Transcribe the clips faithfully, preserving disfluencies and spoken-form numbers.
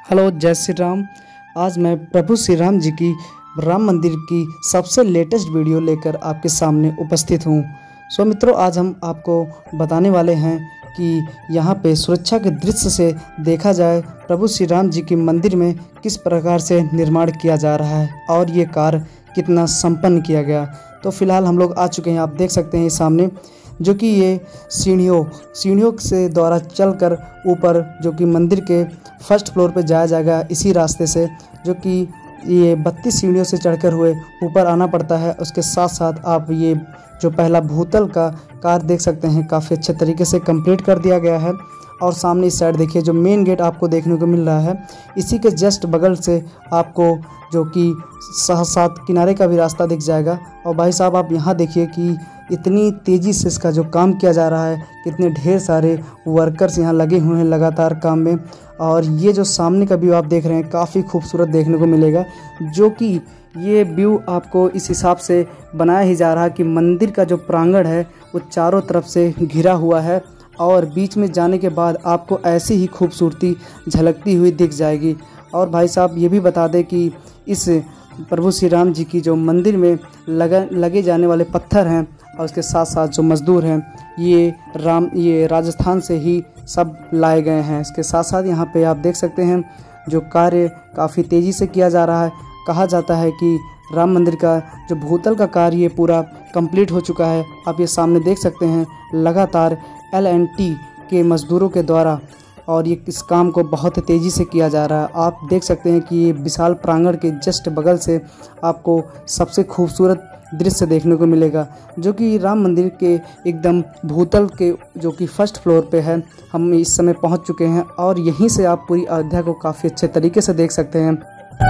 Hello, जय श्री राम। आज मैं प्रभु श्री राम जी की राम मंदिर की सबसे लेटेस्ट वीडियो लेकर आपके सामने उपस्थित हूँ। सो मित्रों, आज हम आपको बताने वाले हैं कि यहाँ पे सुरक्षा के दृश्य से देखा जाए प्रभु श्री राम जी की मंदिर में किस प्रकार से निर्माण किया जा रहा है और ये कार्य कितना संपन्न किया गया। तो फिलहाल हम लोग आ चुके हैं, आप देख सकते हैं सामने, जो कि ये सीढ़ियों सीढ़ियों से द्वारा चलकर ऊपर जो कि मंदिर के फर्स्ट फ्लोर पे जाया जाएगा इसी रास्ते से, जो कि ये बत्तीस सीढ़ियों से चढ़कर हुए ऊपर आना पड़ता है। उसके साथ साथ आप ये जो पहला भूतल का कार्य देख सकते हैं, काफ़ी अच्छे तरीके से कंप्लीट कर दिया गया है। और सामने इस साइड देखिए, जो मेन गेट आपको देखने को मिल रहा है, इसी के जस्ट बगल से आपको जो कि साथ किनारे का भी रास्ता दिख जाएगा। और भाई साहब, आप यहाँ देखिए कि इतनी तेज़ी से इसका जो काम किया जा रहा है, कितने ढेर सारे वर्कर्स यहाँ लगे हुए हैं लगातार काम में। और ये जो सामने का व्यू आप देख रहे हैं, काफ़ी खूबसूरत देखने को मिलेगा, जो कि ये व्यू आपको इस हिसाब से बनाया ही जा रहा है कि मंदिर का जो प्रांगण है वो चारों तरफ से घिरा हुआ है और बीच में जाने के बाद आपको ऐसी ही खूबसूरती झलकती हुई दिख जाएगी। और भाई साहब, ये भी बता दें कि इस प्रभु श्री राम जी की जो मंदिर में लगा लगे जाने वाले पत्थर हैं और उसके साथ साथ जो मज़दूर हैं, ये राम ये राजस्थान से ही सब लाए गए हैं। इसके साथ साथ यहाँ पे आप देख सकते हैं जो कार्य काफ़ी तेज़ी से किया जा रहा है। कहा जाता है कि राम मंदिर का जो भूतल का कार्य ये पूरा कंप्लीट हो चुका है। आप ये सामने देख सकते हैं लगातार एल एंड टी के मज़दूरों के द्वारा, और ये इस काम को बहुत तेज़ी से किया जा रहा है। आप देख सकते हैं कि ये विशाल प्रांगण के जस्ट बगल से आपको सबसे खूबसूरत दृश्य देखने को मिलेगा, जो कि राम मंदिर के एकदम भूतल के जो कि फर्स्ट फ्लोर पे है। हम इस समय पहुंच चुके हैं और यहीं से आप पूरी अयोध्या को काफ़ी अच्छे तरीके से देख सकते हैं।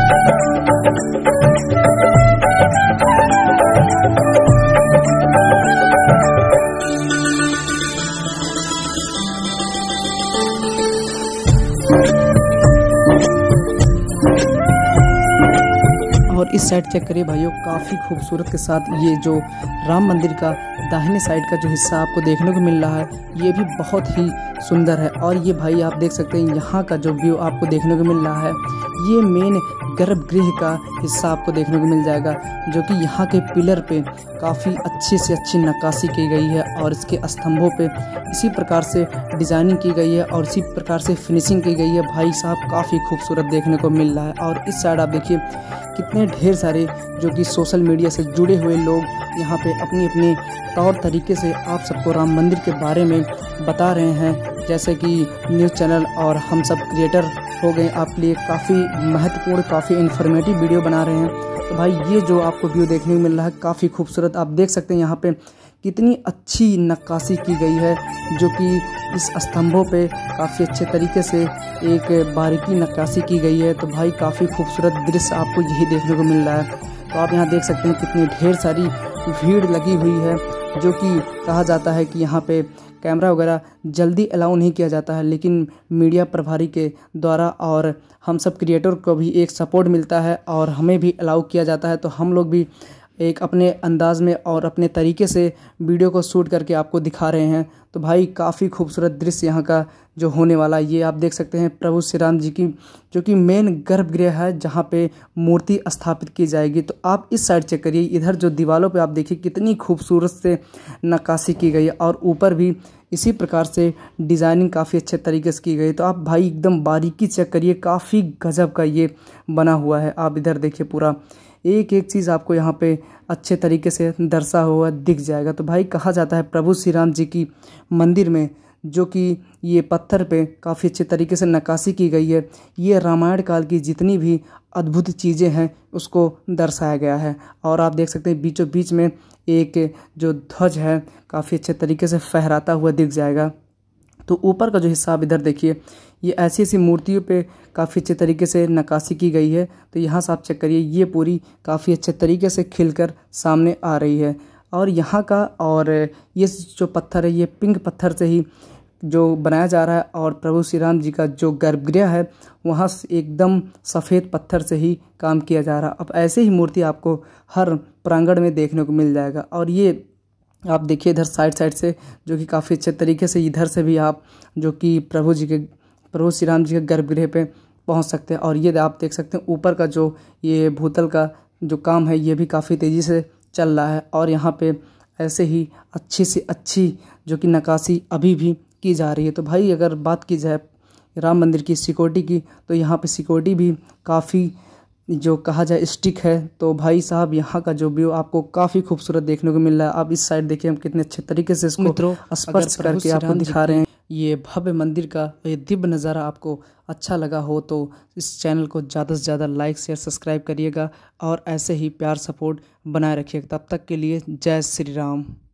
और इस साइड चेक करिए भाइयों, काफ़ी खूबसूरत के साथ ये जो राम मंदिर का दाहिने साइड का जो हिस्सा आपको देखने को मिल रहा है, ये भी बहुत ही सुंदर है। और ये भाई आप देख सकते हैं यहाँ का जो व्यू आपको देखने को मिल रहा है, ये मेन गर्भगृह का हिस्सा आपको देखने को मिल जाएगा, जो कि यहाँ के पिलर पे काफ़ी अच्छी से अच्छी नक्काशी की गई है और इसके स्तंभों पे इसी प्रकार से डिज़ाइनिंग की गई है और इसी प्रकार से फिनिशिंग की गई है। भाई साहब, काफ़ी खूबसूरत देखने को मिल रहा है। और इस साइड आप देखिए कितने ढेर सारे जो कि सोशल मीडिया से जुड़े हुए लोग यहाँ पे अपनी अपनी तौर तरीके से आप सबको राम मंदिर के बारे में बता रहे हैं, जैसे कि न्यूज़ चैनल और हम सब क्रिएटर हो गए आपके लिए काफ़ी महत्वपूर्ण, काफ़ी इन्फॉर्मेटिव वीडियो बना रहे हैं। तो भाई, ये जो आपको व्यू देखने को मिल रहा है काफ़ी खूबसूरत, आप देख सकते हैं यहाँ पे कितनी अच्छी नक्काशी की गई है, जो कि इस स्तंभों पे काफ़ी अच्छे तरीके से एक बारीकी नक्काशी की गई है। तो भाई, काफ़ी खूबसूरत दृश्य आपको यही देखने को मिल रहा है। तो आप यहाँ देख सकते हैं कितनी ढेर सारी भीड़ लगी हुई है, जो कि कहा जाता है कि यहाँ पे कैमरा वगैरह जल्दी अलाउ नहीं किया जाता है, लेकिन मीडिया प्रभारी के द्वारा और हम सब क्रिएटर को भी एक सपोर्ट मिलता है और हमें भी अलाउ किया जाता है। तो हम लोग भी एक अपने अंदाज़ में और अपने तरीके से वीडियो को शूट करके आपको दिखा रहे हैं। तो भाई, काफ़ी खूबसूरत दृश्य यहाँ का जो होने वाला है, ये आप देख सकते हैं प्रभु श्री राम जी की जो कि मेन गर्भगृह है, जहाँ पे मूर्ति स्थापित की जाएगी। तो आप इस साइड चेक करिए, इधर जो दीवारों पे आप देखिए कितनी खूबसूरत से नक्काशी की गई है और ऊपर भी इसी प्रकार से डिज़ाइनिंग काफ़ी अच्छे तरीके से की गई। तो आप भाई एकदम बारीकी चेक करिए, काफ़ी गजब का ये बना हुआ है। आप इधर देखिए, पूरा एक एक चीज़ आपको यहाँ पे अच्छे तरीके से दर्शा हुआ दिख जाएगा। तो भाई, कहा जाता है प्रभु श्री राम जी की मंदिर में जो कि ये पत्थर पे काफ़ी अच्छे तरीके से नक्काशी की गई है, ये रामायण काल की जितनी भी अद्भुत चीज़ें हैं उसको दर्शाया गया है। और आप देख सकते हैं बीचों बीच में एक जो ध्वज है काफ़ी अच्छे तरीके से फहराता हुआ दिख जाएगा। तो ऊपर का जो हिस्सा आप इधर देखिए, ये ऐसी ऐसी मूर्तियों पे काफ़ी अच्छे तरीके से नक्काशी की गई है। तो यहाँ से आप चेक करिए, ये पूरी काफ़ी अच्छे तरीके से खिलकर सामने आ रही है। और यहाँ का और ये जो पत्थर है, ये पिंक पत्थर से ही जो बनाया जा रहा है और प्रभु श्री राम जी का जो गर्भगृह है वहाँ एकदम सफ़ेद पत्थर से ही काम किया जा रहा है। अब ऐसे ही मूर्ति आपको हर प्रांगण में देखने को मिल जाएगा। और ये आप देखिए इधर साइड साइड से जो कि काफ़ी अच्छे तरीके से इधर से भी आप जो कि प्रभु जी के प्रभु श्री राम जी के गर्भगृह पे पहुंच सकते हैं। और ये आप देख सकते हैं ऊपर का जो ये भूतल का जो काम है ये भी काफ़ी तेज़ी से चल रहा है। और यहाँ पे ऐसे ही अच्छी से अच्छी जो कि नक्काशी अभी भी की जा रही है। तो भाई अगर बात की जाए राम मंदिर की सिक्योरिटी की, तो यहाँ पे सिक्योरिटी भी काफ़ी जो कहा जाए स्टिक है। तो भाई साहब यहाँ का जो व्यू आपको काफ़ी खूबसूरत देखने को मिल रहा है। आप इस साइड देखिए हम कितने अच्छे तरीके से इसको मित्रों स्पर्श करके आपको दिखा रहे हैं। ये भव्य मंदिर का ये दिव्य नज़ारा आपको अच्छा लगा हो तो इस चैनल को ज़्यादा से ज़्यादा लाइक शेयर सब्सक्राइब करिएगा और ऐसे ही प्यार सपोर्ट बनाए रखिएगा। तब तक के लिए जय श्री राम।